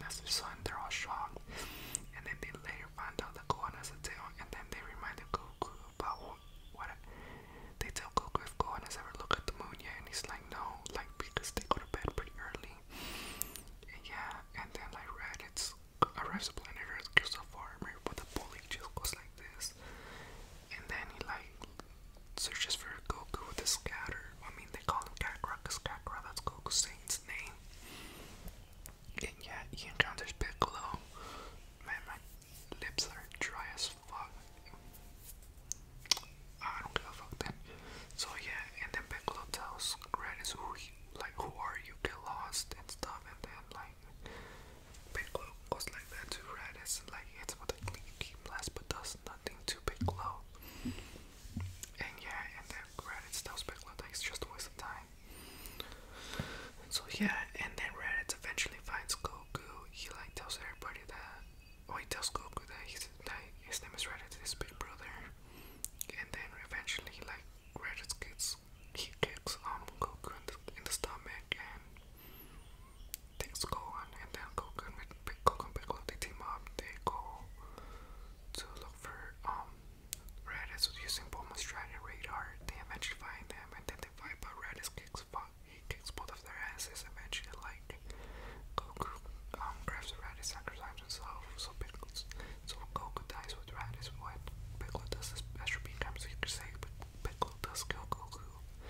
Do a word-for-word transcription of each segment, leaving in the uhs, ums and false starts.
as their son. They're all shocked. And then they later find out that Gohan has a tail, and then they reminded Goku about what, what they tell Goku if Gohan has ever looked at the moon yet, and he's like, no, like, because they go to bed pretty early. And yeah, and then like Raditz arrives at planet Earth, kills off armor, but the bully just goes like this. And then he like searches for Goku with a scatter. I mean, they call him Kakarot because Kakarot, that's Goku Saint's name. And yeah, he encounters Piccolo. Man, my lips are dry as fuck. I don't give a fuck then. So yeah, and then Piccolo tells Raditz, who he, like, who are you? Get lost and stuff. And then like Piccolo goes like that to Raditz, like hits him with a clean key blast, but does nothing to Piccolo. And yeah, and then Raditz tells Piccolo that he's just a waste of time. So yeah, and then Raditz eventually finds Goku. He like tells everybody that, oh, he tells Goku that he's that his name is Raditz, his big brother. And then eventually, like, Raditz gets he kicks um Goku in the, in the stomach and takes Gohan. And then Goku and Goku and Piccolo, they team up. They go to look for um Raditz using Bulma's trident radar. They eventually find them, and then they fight. But Raditz kicks he kicks both of their asses. Eventually, like, Goku um grabs Raditz, sacrifices himself. So Piccolo, so Goku dies with Raditz. When Piccolo does this extra beam time, so you could say Piccolo does kill Goku.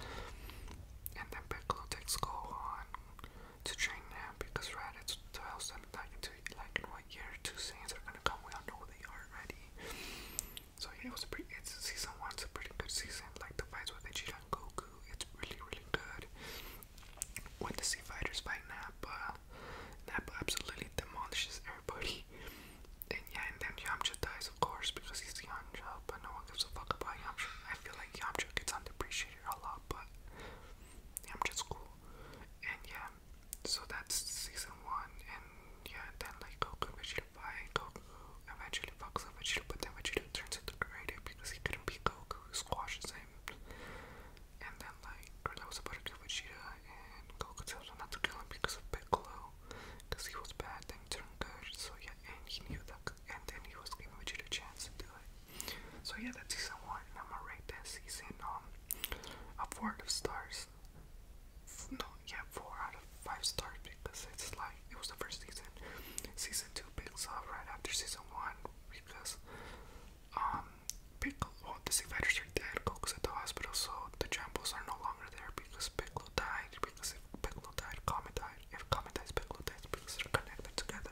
And then Piccolo takes Gohan to train them because Raditz tells them like into like in what year two Saiyans are gonna come. We all know they are already. So yeah, it was a pretty. It's season one. It's a pretty good season. Like the fights with Vegeta and Goku, it's really really good. When the Sea Fighters fight Nappa, Nappa absolutely demolishes everybody. And yeah, and then Yamcha dies, of course, because he's Yamcha, but no one gives a fuck about Yamcha. I feel like Yamcha gets underappreciated a lot, but Yamcha's cool. And yeah, so that's season one. And yeah, then like Goku and Vegeta fight. Goku eventually fucks up Vegeta, but then Vegeta turns into Greater because he couldn't beat Goku, who squashes him. And then like Krillin was about to kill Vegeta, and Goku tells him not to kill him because of Piccolo, because he was bad, then he turned good. So yeah, and he knew that, and then he was giving Vegeta a chance to do it. So yeah, that's season one, and I'm gonna rate that season um a four out of stars. No, yeah, four out of five stars because it's like it was the first season. Season two picks up right after season one because um Piccolo, well, the Sea Fighters are dead. Goku's at the hospital, so the Jambos are no longer there because Piccolo died. Because if Piccolo died, Comet died. If Comet dies, Piccolo dies because they're connected together.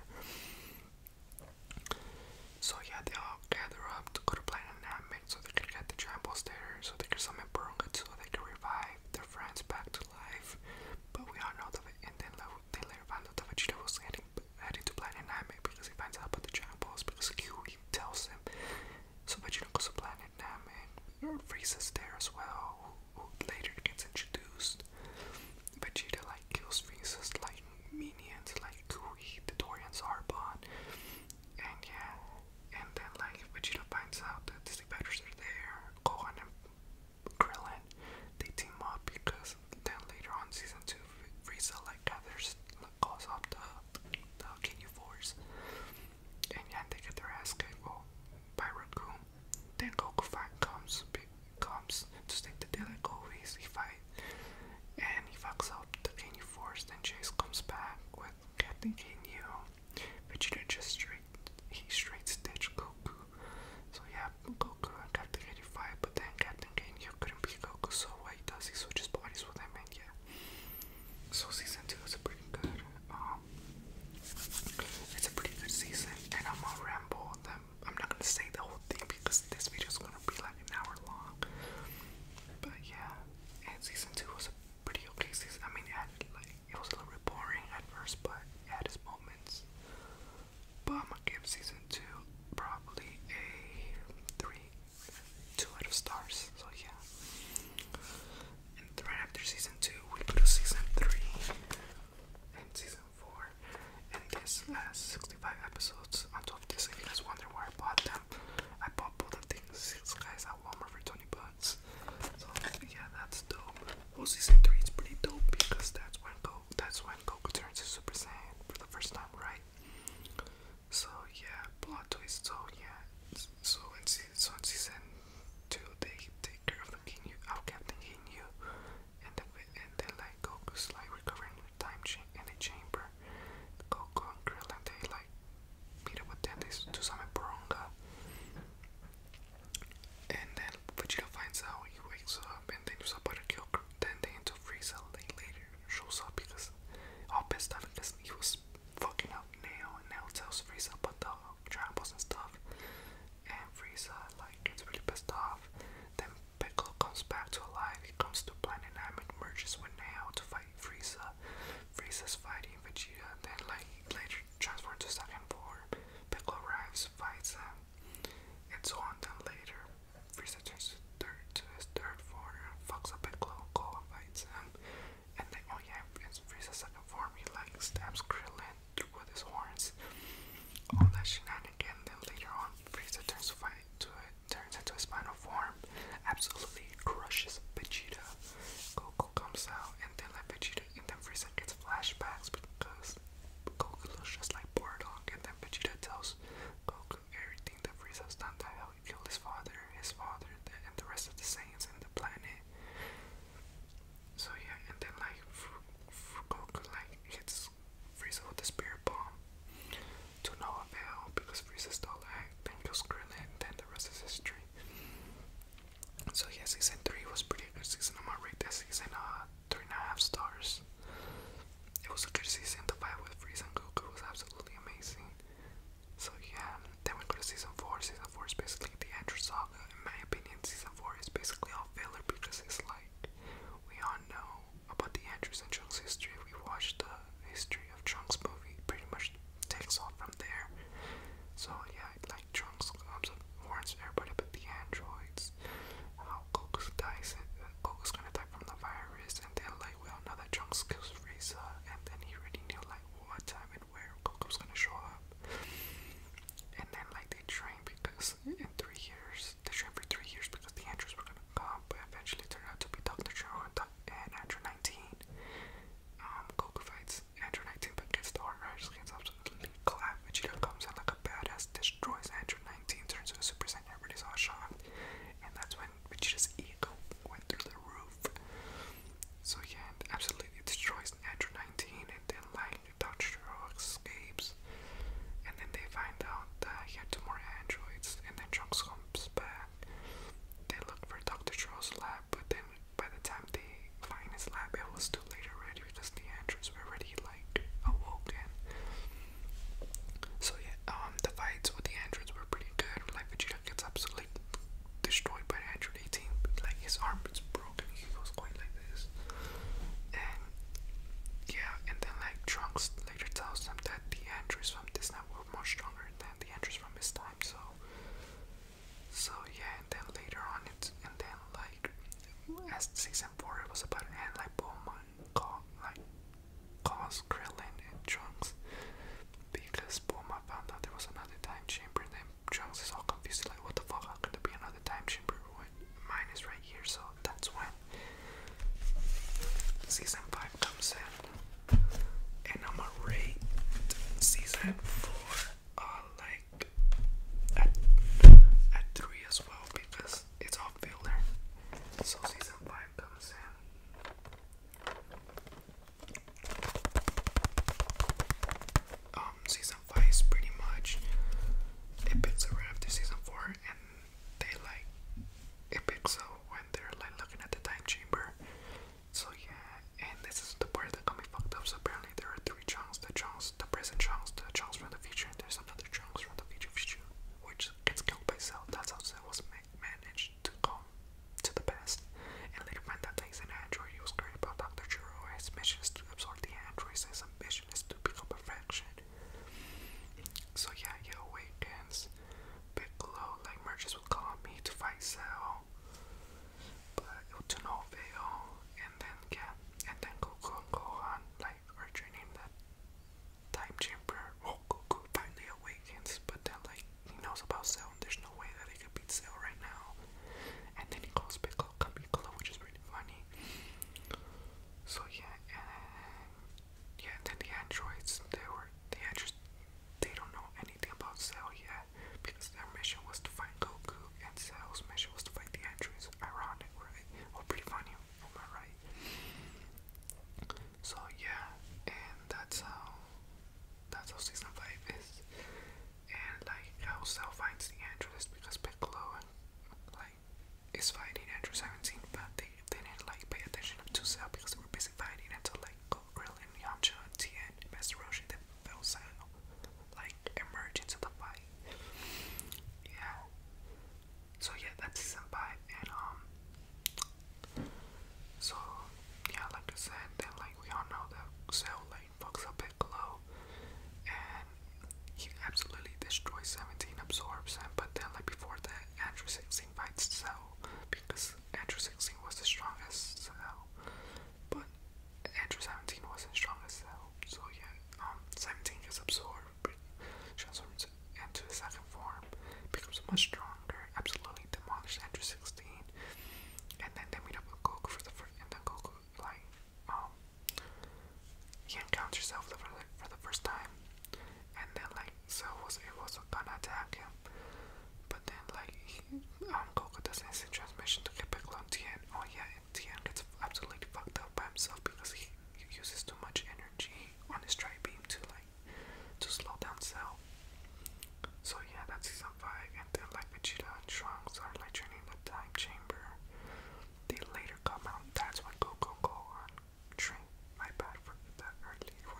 So yeah, they all gather up to go to Planet Namek so they can get the Jambos there, so they can summon Porunga so they can revive their friends back to life. But we all know that, and then they later find out that Vegeta was heading, heading to Planet Namek because he finds out about the Jambos because Kyuubi tells him. So Vegeta goes to Planet Namek. Frieza's there as well, who, who later gets introduced. Vegeta like kills Frieza's like minions like Kui, the Dorian Zarbon. And yeah, and then like Vegeta finds out that the Sea Fighters are there. Gohan and Krillin, they team up because then later on season two, Frieza like gathers, like, calls up the the Ginyu Force, and yeah, they get their ass kicked well, by Raccoon. Then Goku fight comes comes to take the deal at Goku's. He fight and he fucks up the Ginyu Force. Then Chase comes back with Captain Ginyu. Vegeta just straight he straight stitch Goku. So yeah, Goku and Captain Ginyu fight, but then Captain Ginyu couldn't beat Goku, so what he does, he switches bodies with him, and yeah. So season two is a pretty good, um, it's a pretty good season, and I'm gonna ramble on them. I'm not gonna say the whole thing because this video is gonna be like an hour long. But yeah, and season two was a pretty okay season. I mean, it had like it was a little bit boring at first, but it had its moments. But I'm gonna give season two probably a three, two out of stars. So yeah. And right after season two, we put a season three and season four. And this has sixty-five episodes on top of this. If you guys wonder where I bought them, I bought both of these guys at Walmart for twenty bucks. So yeah, that's dope. Well, season three is pretty dope because that's when Goku, that's when Goku turns to Super Saiyan for the first time, right? was a good season. The fight with Frieza and Goku was absolutely amazing. So yeah, then we go to season four. Season four is basically the Andrew saga. In my opinion, season four is basically all filler because it's like we all know about the Andrews and Trunks history. We watched the history of Trunks movie. Pretty much takes off from there. So yeah, like Trunks comes up, warns everybody about the androids. How Goku dies. Uh, Goku's gonna die from the virus, and then like we all know that Trunks kills Frieza, and then he already knew like what time and where Goku's gonna show up. And then like they train because in three years, they train for three years because the androids were gonna come, but eventually turned out to be Doctor Gero and, and Andrew nineteen. Um, Goku fights Andrew nineteen but gets the Hard Riders, gets absolutely clapped. Vegeta comes in like a badass, destroys Andrew nineteen, turns into a Super Saiyan, everybody's all shocked. And that's when Vegeta's ego went through the roof. So yeah, absolutely destroys Andrew nineteen, and then like Doctor Gero escapes. And then they find out that he had two more androids, and then Trunks comes back. They look for Doctor Gero's lab, but then by the time they find his lab, it was too late already because the androids were already like awoken. So yeah, um, the fights with the androids were pretty good. Like Vegeta gets absolutely destroyed by Andrew eighteen, like his arm is broken. He was going like this, and yeah, and then like Trunks later tells them that the androids from this time were more stronger than the androids from his time. So, so yeah, and then later on, it's and then like as season four, it was about and like Bulma call like calls Krillin and Trunks because Bulma found out there was another time chamber. And then Trunks is all confused, like what the fuck? How could there be another time chamber when mine is right here? So that's when season five comes in, and I'm gonna rate season four uh like at at three as well because it's all filler. So season five comes in. Um, season five is pretty much it picks up right after season four, and they like it picks up when they're like looking at the time chamber. So yeah, and this is the part that got me fucked up. So apparently there are three Trunks: the Trunks, the present Trunks, the Trunks from the future, and there's another Trunks from the future future, which gets killed by Cell. That's how Cell was ma managed to come to the past. And later find out that he's an android. He was created by Doctor Gero. His mission is to absorb the androids. His ambition is to become perfection. So yeah, he awakens. Piccolo like merges with Kami to fight Cell, but to no avail. And then yeah, and then Goku and Gohan like are training the time chamber. Oh, Goku finally awakens, but then like he knows about Cell, and there's no way that he could beat Cell right now. And then he calls Piccolo Piccolo, which is pretty funny. So yeah, and yeah, and then the androids, they were the androids. They don't know anything about Cell yet because their mission was to find Goku, and Cell's mission was to fight the androids. Ironic, right? Or pretty funny, am I right? So yeah, and that's how that's how season five is. And like how Cell finds the androids because Piccolo like is fighting Andrew seventeen, but they didn't like pay attention to Cell because they were busy fighting until like Krillin, Yamcha, and Tien, Master Roshi, then fell Cell like emerge into the fight. Yeah. So yeah, that's season five, and um, so yeah, like I said, then like we all know that Cell like fucks up Piccolo, and he absolutely destroys seventeen, absorbs him. But then like before that, Andrew sixteen fights Cell because Andrew sixteen was the strongest Cell, but Andrew seventeen wasn't strong as Cell. So yeah, um, seventeen gets absorbed, transforms into the second form, becomes much stronger, absolutely demolished Andrew sixteen, and then they meet up with Goku for the first, and then Goku like um he encounters Cell for the, for the first time, and then like Cell was able to gonna attack him, but then like he, um Goku does an instant transmission to get Piccolo and Tien. Oh yeah, and Tien gets absolutely fucked up by himself because he, he uses too much energy on his tri beam to like to slow down Cell. So yeah, that's season five, and then like Vegeta and Trunks are like training the time chamber. They later come out. That's when Goku and Gohan train. My bad for that early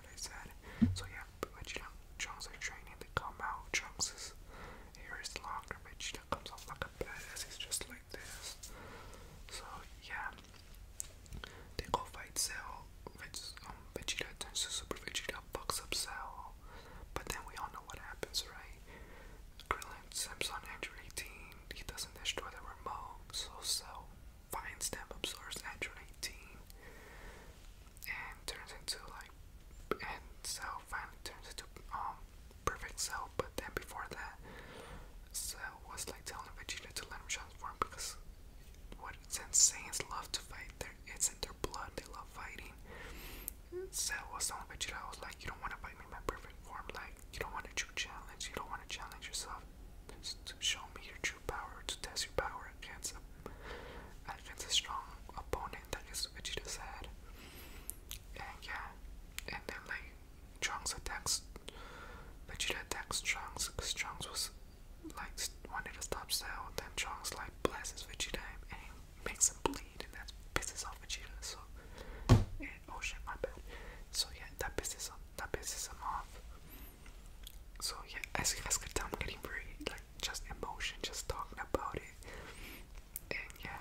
Cell was telling Vegeta, I was like, you don't want to fight me in my perfect form, like, you don't want a true challenge, you don't want to challenge yourself to show me your true power, to test your power against a, against a strong opponent that is Vegeta's had. And yeah, and then like, Trunks attacks, Vegeta attacks Trunks, because Trunks was like, wanted to stop Cell, then Trunks like, blasts Vegeta and he makes him bleed, and that pisses off Vegeta, so, and, oh shit, my bad. So yeah, that pisses him, that pisses him off. So yeah, as you guys could tell, I'm getting very, like, just emotion, just talking about it. And yeah.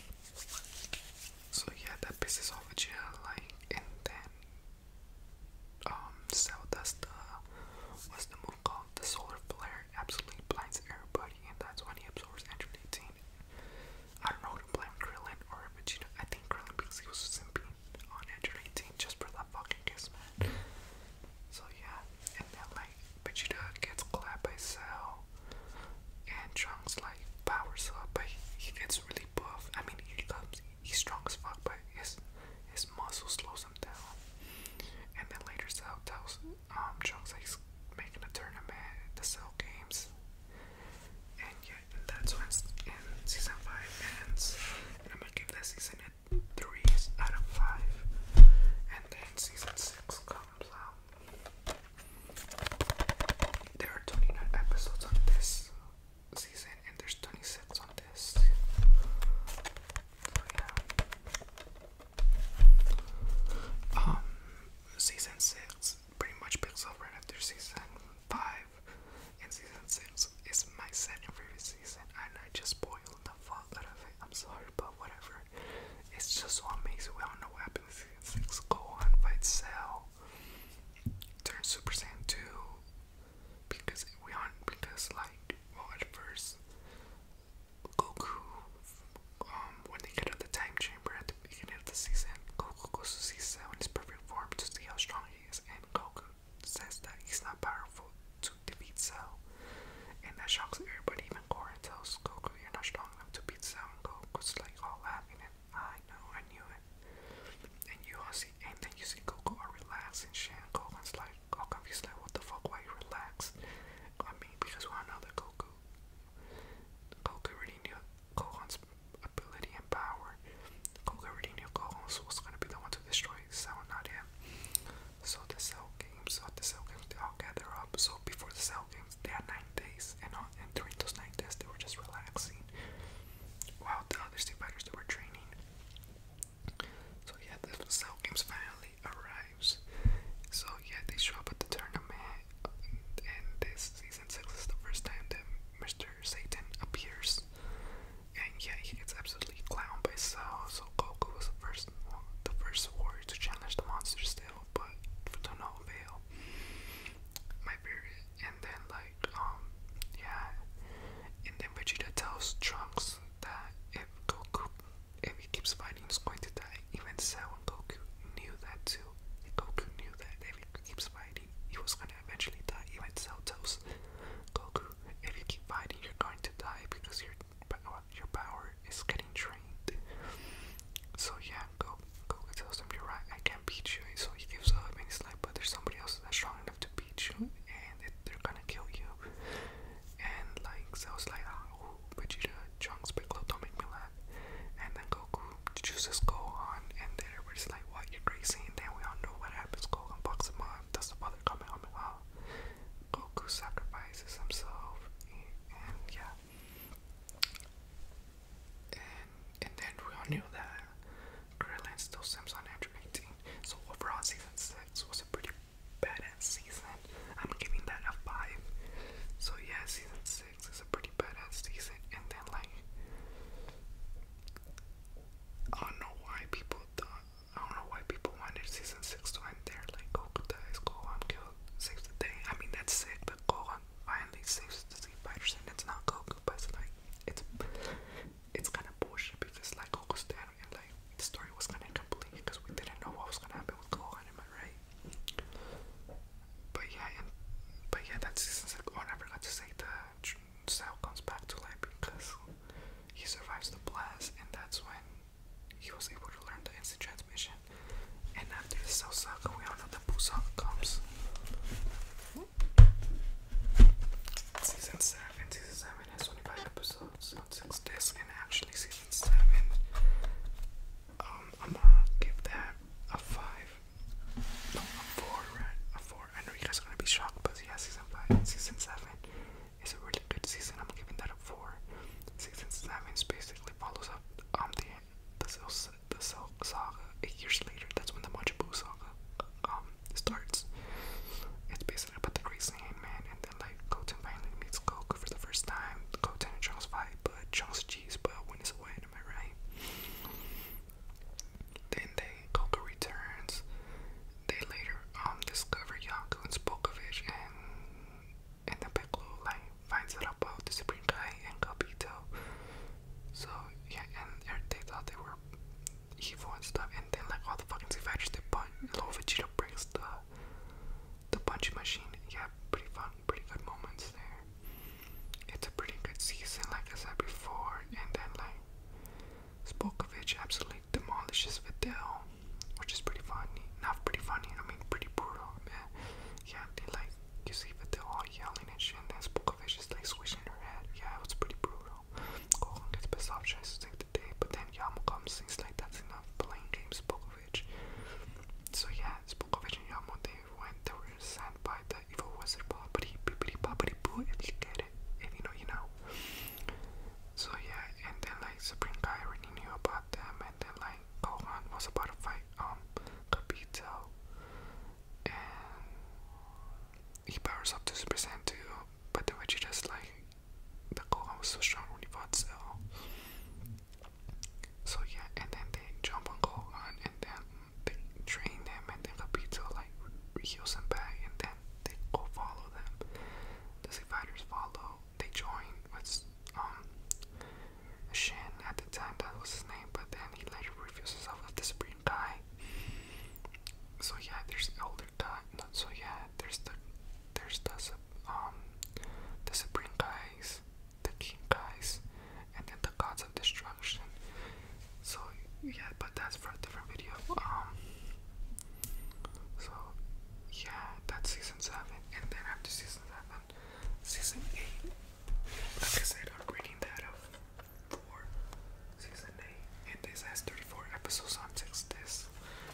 So yeah, that pisses off Vegeta, like, and then, um, Cell does the, what's the move called? The Solar Flare, absolutely blinds everybody, and that's when he absorbs Android eighteen. I don't know who to blame, Krillin or Vegeta. I think Krillin, because he was simping on Android eighteen just for that fucking kiss, man. So yeah, and then like Vegeta gets clapped by Cell, and Trunks like powers up, but he, he gets really buff. I mean, he comes, he's strong as fuck, but his his muscle slows him down. And then later Cell tells um Trunks that he's making a tournament, the Cell Games. And yeah, and that's when in season five ends. And I'm gonna give that season a three out of five. And then season six comes out. There are twenty-nine episodes on this season, and there's twenty-six on this. So yeah. Um, season six pretty much picks up right after season five, and season six is my second favorite season, and I just spoiled the fuck out of it. I'm sorry, but whatever. It's just so amazing. We all know what happened in season six. Gohan fights Cell, turns Super Saiyan two, because we on because like, well, at first Goku, um, when they get out the time chamber at the beginning of the season, Goku goes to see Cell in his perfect form to see how strong he is, and Goku says that he's not powerful to defeat Cell, and that shocks everybody. Even Goran tells Goku, "You're not strong enough to beat Cell," and Goku's like all laughing, and I know, I knew it. And you all see, and then you see Goku all relaxed and shit. And Goku's like, all confused, like, what the fuck? Why you relaxed? I mean, because we all know that Goku, Goku already knew Gohan's ability and power. Goku already knew Gohan was gonna be the one to destroy Cell, not him. So the Cell Games, so the Cell Games, they all gather up. So before the Cell Games, they had nine days, and, all, and during those nine days, they were just relaxing. While the other Street Fighters, they were but season seven is a really good season. I'm giving that a four. Season seven basically follows up um the the Cell, the Cell saga eight years later. That's when the Majin Buu saga um starts. It's basically about the Great Saiyan Man, and then like Goten finally meets Goku for the first time. Goten and Trunks fight, but Trunks cheese, but when it's wet, am I right? Then they Goku returns. They later um discover Yonko and Spokovich, and and then Piccolo like finds out about the Supreme Kai and Gabito. So yeah, and they thought they were evil and stuff, and then like all the fucking Z fighters they punch. Little Vegeta breaks the the punching machine. Yeah, pretty fun, pretty good moments there. It's a pretty good season, like I said before, and then like Spokovich absolutely demolishes Videl, which is pretty funny. Not pretty funny, I mean pretty brutal, man. Yeah, they like you see Videl all yelling and shit, and then Spokovich is like swishing her head. Yeah, it was pretty brutal. Gohan gets pissed off, tries to save the day, but then Yama comes and he's like, that's enough playing games, Spokovich. So yeah, Spokovich and Yama, they went, they were sent by the evil wizard Boppity, Bippity, Boppity, Boo, if you get it, if you know, you know. So yeah, and then like Supreme Kai already knew about them, and then like Gohan was about to fight um Gabito, and he powers up to Super Saiyan two, but then Vegeta's like, the Gohan was so strong when he fought Cell. So yeah, and then they jump on Gohan, and then they train him, and then Gabito like heals him back, and then they go follow them. The Z fighters follow. They join with um Shin at the time, that was his name, but then he later reveals himself as the Supreme Kai. So yeah, there's Elder Kai. No, so yeah, there's the there's the um the Supreme Kais, the King Kais, and then the Gods of Destruction. So yeah, but that's for a different video. Um. So yeah, that's season seven, and then after season seven, season eight. Like I said, I'm reading that of four. Season eight, and this has thirty-four episodes on six discs.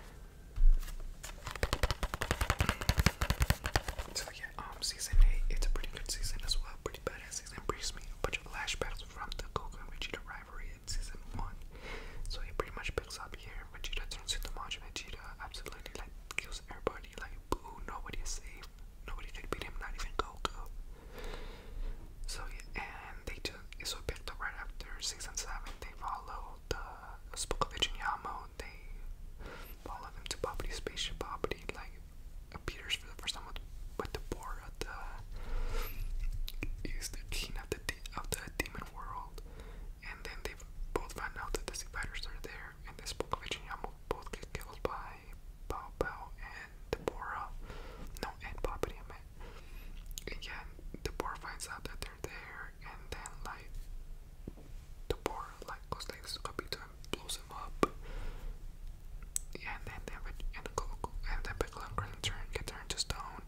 So yeah, um, season eight, it's a pretty good season as well. Pretty badass season. Brings me a bunch of flashbacks from the Goku and Vegeta rivalry in season one. So it pretty much picks up here. Vegeta turns into Majin Vegeta, absolutely like kills everybody. Like boo, nobody is safe. Nobody could beat him, not even Goku. So yeah, and they just so it picked up right after season seven. They follow the Spokovich and Yamo. They follow them to Boppity spaceship. Boppity like appears for the first time with, with the Bora, the he's the king of the de of the demon world, and then they both find out that the Z fighters are there, and the Spokovich and Yamo both get killed by Bao Bao and Deborah. No, and Boppity, I meant. And yeah, Deborah finds out that they're there, and then like Deborah like goes like Gabito and blows him up. Yeah, and then they have a, and the Goku and then Piccolo and Krillin turn get turned to stone.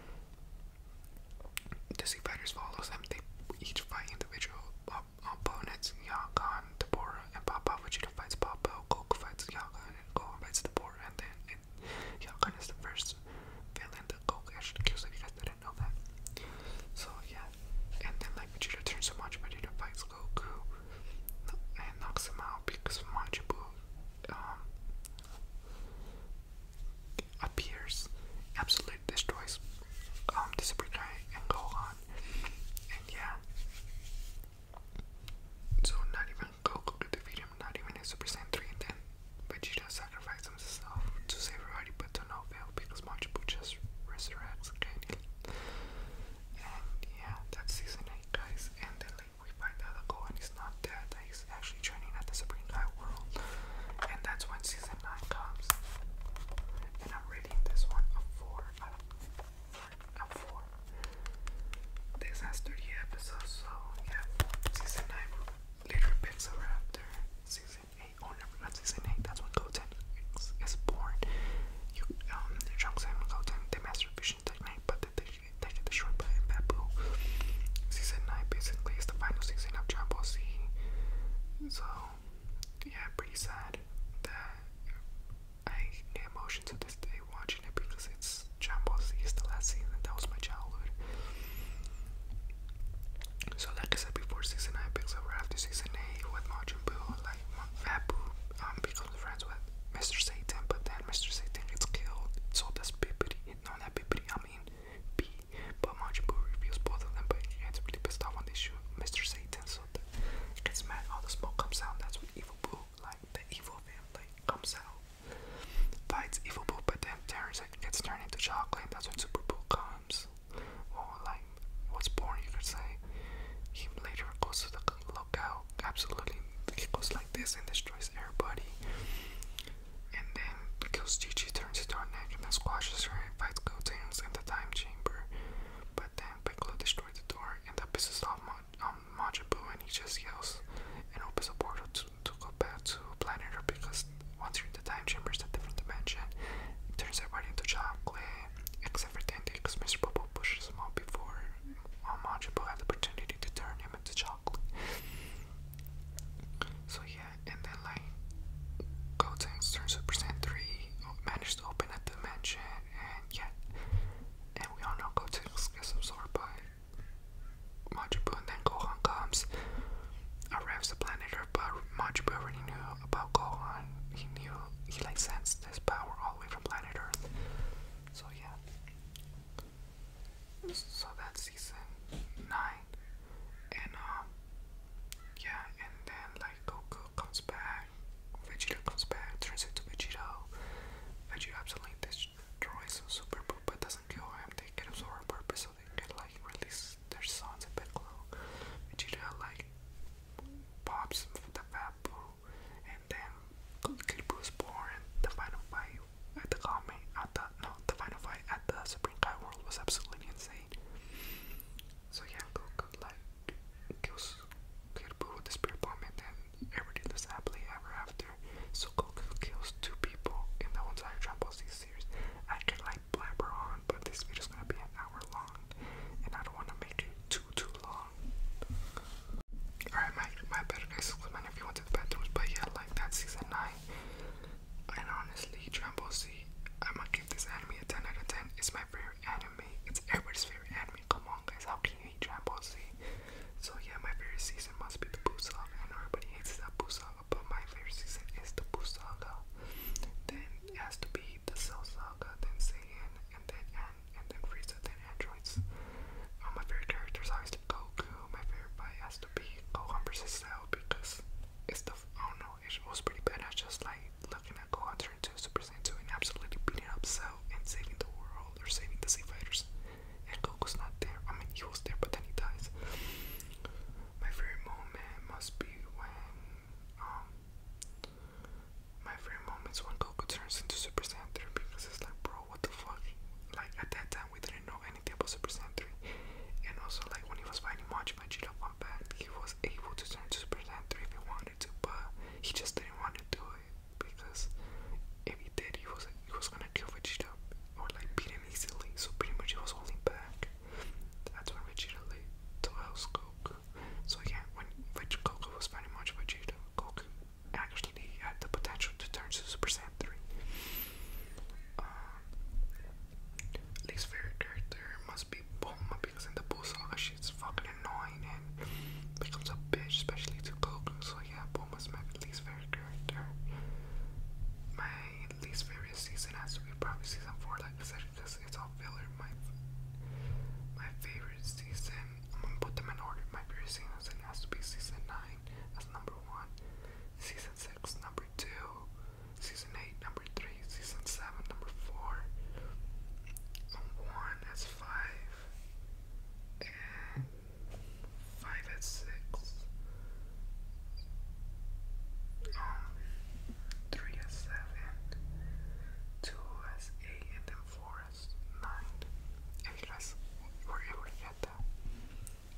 The Z fighters follows them. They each fight individual op opponents. Yagan, Deborah, and Papa. Vegeta fights Papa. Goku fights Yagan, and Gohan fights Deborah. And then and Yagan is the first villain that Goku actually kills. If you guys didn't know that. So yeah, and then like Vegeta turns so much, Vegeta fights Goku and knocks him out because Majin Buu um appears, absolutely destroys um the Super Kai and Gohan, and yeah. So not even Goku could defeat him, not even in Super Saiyan three, and then Vegeta sacrifices himself to save everybody, but to no avail because Majin Buu just resurrects again. And yeah, that's season eight, guys. And then like we find out that Gohan is not dead, that he's actually training at the Supreme Kai world, and that's when season nine comes. And I'm rating this one a four out of a four. This has thirty episodes, so yeah, season nine later picks up after season eight. Oh, never not season eight. That's when Goten is, is born. You um, the Trunks and Goten they master fusion technique, but they, they, they get destroyed by Babu. Season nine basically is the final season of Dragon Ball Z. So yeah, pretty sad that I get emotion to this day watching it because it's Dragon Ball Z is the last season. That was my childhood.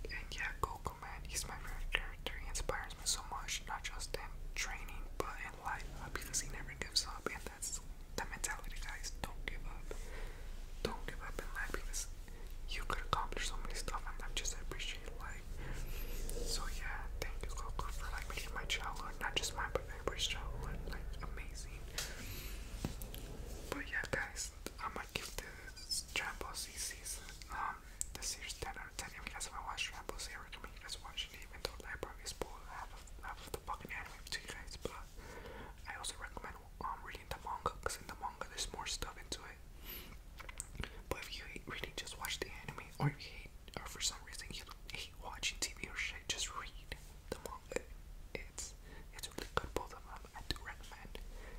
And yeah, Goku, man, he's my favorite character. He inspires me so much, not just in training, but in life, uh, because he never gives up, and that's the mentality, guys. Don't give up. Don't give up in life, because you could accomplish so many stuff, and I just appreciate life. So yeah, thank you, Goku, for like making my childhood, not just mine, but everybody's childhood, like amazing. But yeah, guys, I'm gonna give this Dragon Ball Z season, um, the series ten out of ten. If you guys haven't watched Dragon Ball Z, I recommend you guys watch it, even though I probably spoiled half of, half of the fucking anime to you guys. But I also recommend um, reading the manga, because in the manga there's more stuff into it. But if you hate reading, just watch the anime, or if you hate, or for some reason you hate watching T V or shit, just read the manga. It's it's really good, both of them. I do recommend.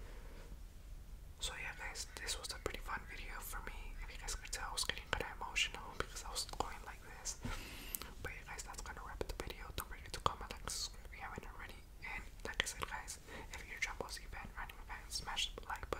So yeah, guys, this was a pretty fun video for me. If you guys could tell, I was getting kind of emotional because I was going like this. But yeah, guys, that's gonna wrap up the video. Don't forget to comment, like, subscribe if you haven't already. And like I said, guys, if you're a Dragon Ball Z fan or anime fan, smash the like